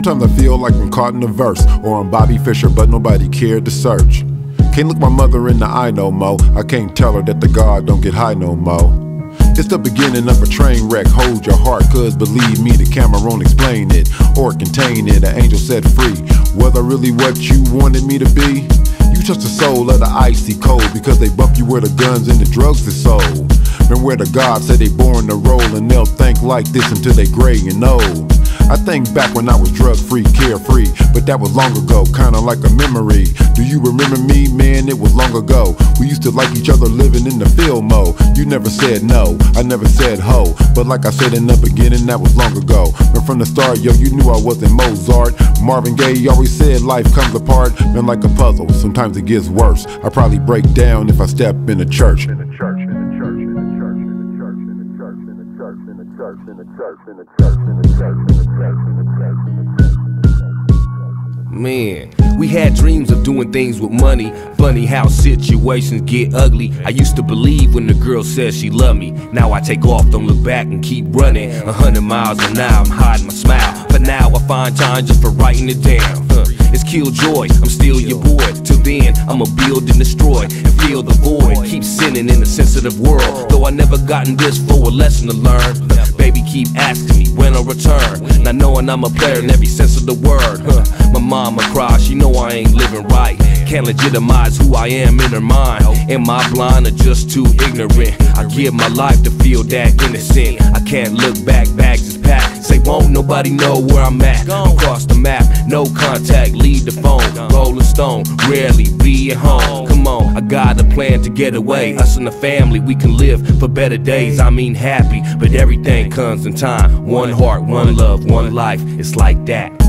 Sometimes I feel like I'm caught in a verse, or I'm Bobby Fischer, but nobody cared to search. Can't look my mother in the eye no more. I can't tell her that the God don't get high no more. It's the beginning of a train wreck. Hold your heart, cause believe me, the camera won't explain it or contain it. An angel set free. Was I really what you wanted me to be? You touch the soul of the icy cold, because they bump you where the guns and the drugs is sold. And where the gods say they born to roll, and they'll think like this until they gray and old. I think back when I was drug-free, carefree, but that was long ago, kinda like a memory. Do you remember me? Man, it was long ago. We used to like each other living in the field mode. You never said no, I never said ho, but like I said in the beginning, that was long ago. And from the start, yo, you knew I wasn't Mozart. Marvin Gaye always said life comes apart, man, like a puzzle, sometimes it gets worse. I probably break down if I step in a church. Man, we had dreams of doing things with money. Funny how situations get ugly. I used to believe when the girl says she loved me. Now I take off, don't look back and keep running 100 miles an hour, I'm hiding my smile. But now I find time just for writing it down. It's Killjoy, I'm still your boy. Till then, I'ma build and destroy and fill the void. Keep sinning in a sensitive world, though I never gotten this for a lesson to learn. Baby, keep asking me when I'll return. Not knowing I'm a player in every sense of the word. My mama cries, she know I ain't living right. Can't legitimize who I am in her mind. Am I blind or just too ignorant? I give my life to feel that innocent. I can't look back, bags is packed. Say won't nobody know where I'm at. Across the map, no contact, leave the phone. Rolling stone, rarely be at home. Come on, I got a plan to get away. Us and the family, we can live for better days. I mean happy, but everything comes in time. One heart, one love, one life, it's like that.